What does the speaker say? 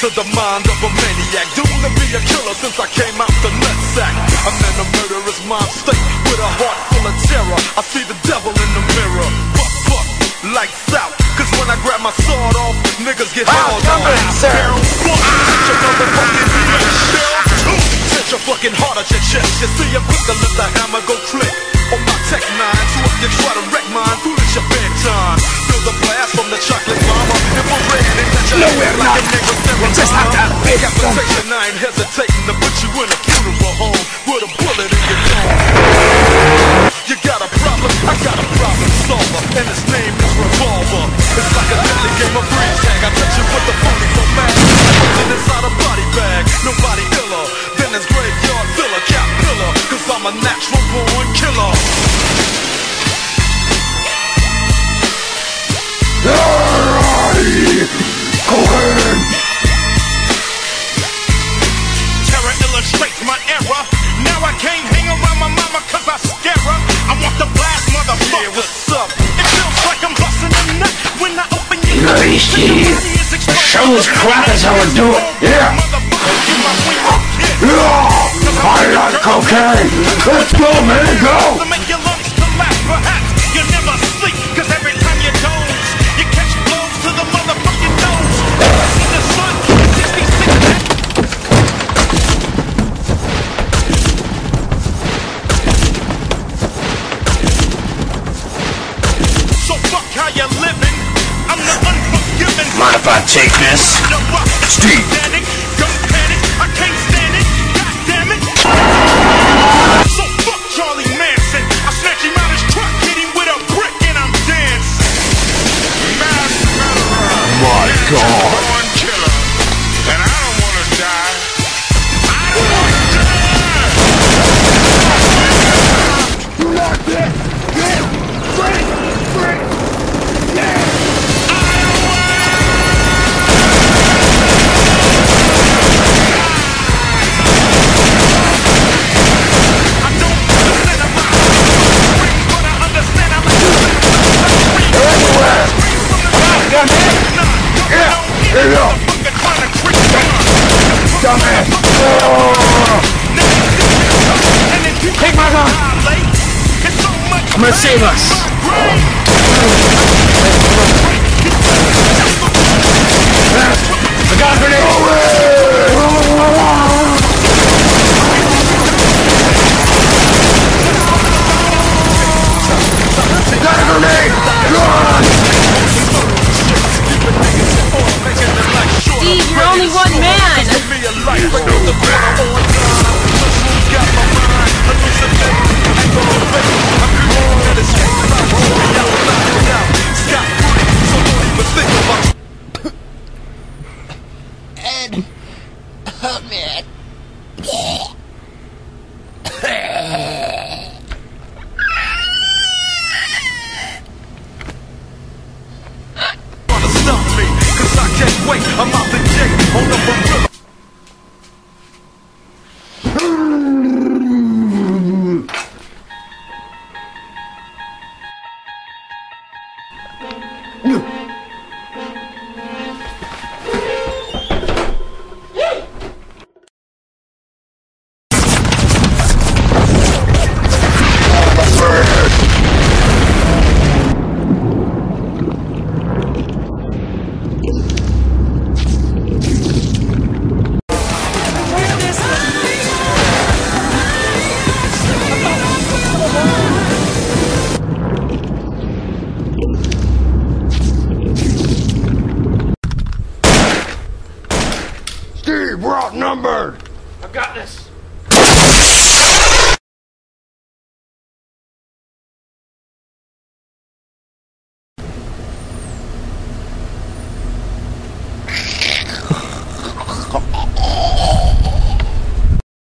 to the mind of a maniac, doomed to be a killer since I came out the nutsack. I'm in a murderous mind state with a heart full of terror. I see the devil in the mirror. Fuck, lights out. Cause when I grab my sword off, niggas get held on. Down one, set your motherfucking head. Two, set your fucking heart at your chest. You see, I'm quick to let the hammer go click on my Tech 9, so if you try to wreck mine, foolish your bedtime. Feel the blast from the chocolate bomber. Infrared, and touch your head like a nigga seven times. Decapitation, I ain't hesitating to put you in a funeral home with a bullet in your dome. You got a problem, I got a problem solver, and his name is Revolver. It's like a deadly game of freeze tag. I touch you with the phony so mad. What's inside a body bag? Nobody iller than his graveyard filler, cap pillar. Cause I'm a natural born killer. Cocaine. Terror illustrates my error. Now I can't hang around my mama cause I scare her. I want the blast, motherfucker. Yeah, what's up? It feels like I'm busting a nut when I open your Nice, Steve. Show us crap is how we do it. Yeah. I like cocaine. Let's go, man, go. To make your lungs collapse, perhaps you never sleep, cause every time you doze, you catch blows to the motherfucking nose. See the sun, 66. So fuck how you living. I'm the unforgiving. Mind if I take this? Steve. Don't panic, I can't stand it. God damn it. So fuck Charlie Manson. I snatch him out his truck, hit him with a brick, and I'm dancing. Mass murderer. My God. Natural born killer. And I don't wanna die. I don't wanna die. You like this? Yeah. Free. Yeah. Here you go! Dumbass! Take my gun! I'm gonna save us! I got a grenade! Got a grenade! Run! Steve, you're only one man! Ed, help me. Stop me, cause I can't wait. I'm out the gate on the gorilla. Steve, we're outnumbered! I've got this.